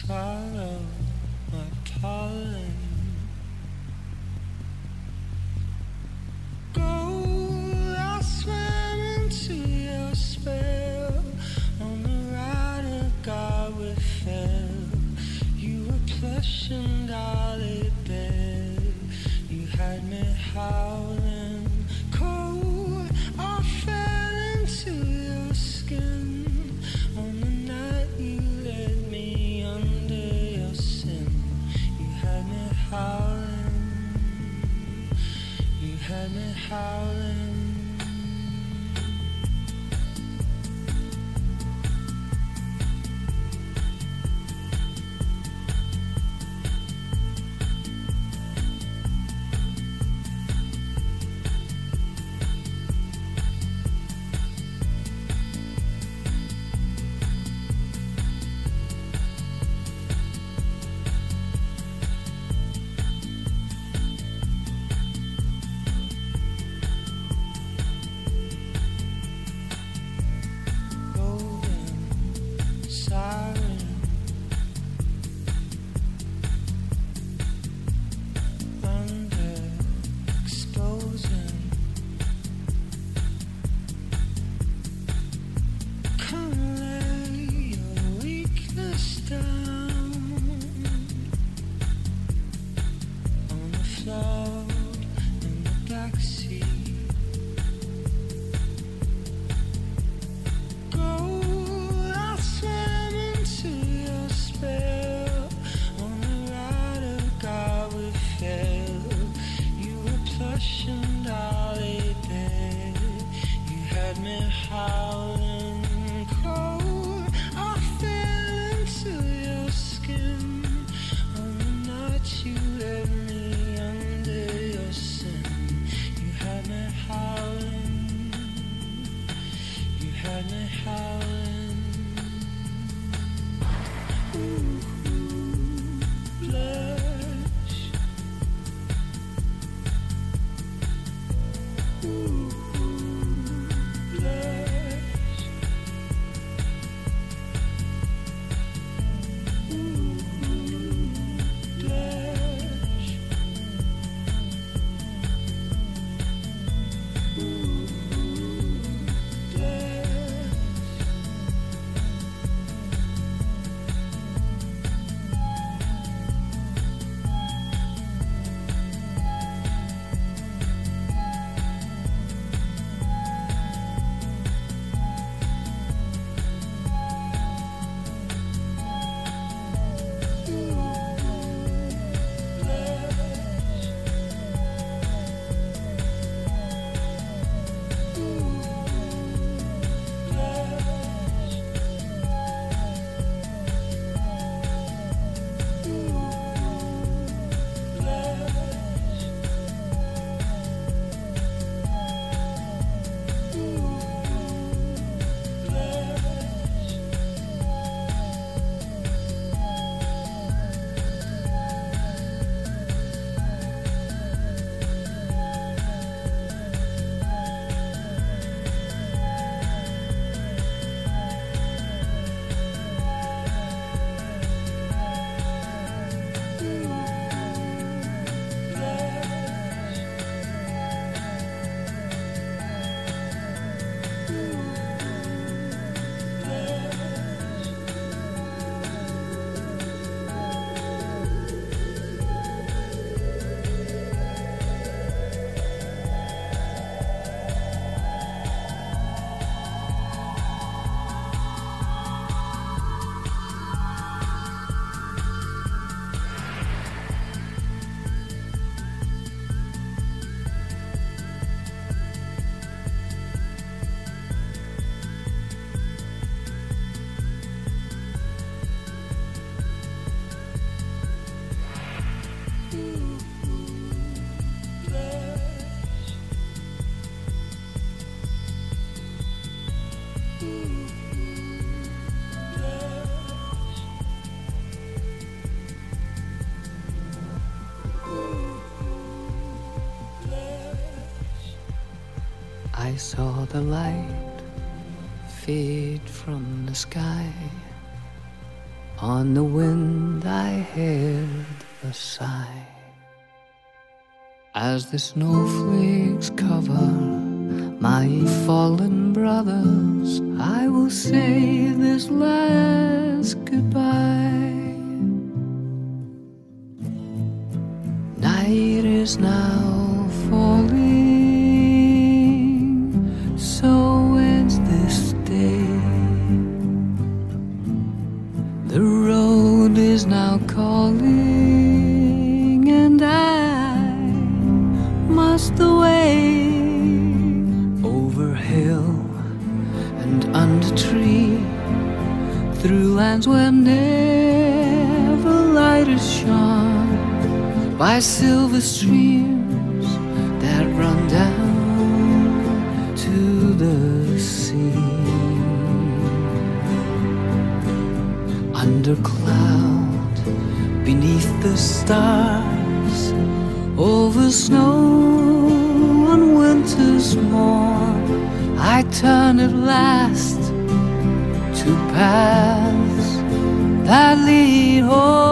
swallow my pollen. Gold, I swam into your spell. On the ride of God we fell. You were plush and dolly bed. You had me howling cold. I fell into your skin. On the night you led me under your sin. You had me howling. You had me howling. I saw the light fade from the sky On the wind I heard a sigh. As the snowflakes cover my fallen brothers, I will say this last goodbye. Night is now falling, so ends this day. The road is now calling, and I must away over hill and under tree, through lands where never light is shone, by silver streams that run down to the sea. Under cloud, beneath the stars, over snow on winter's morn, I turn at last to paths that lead home.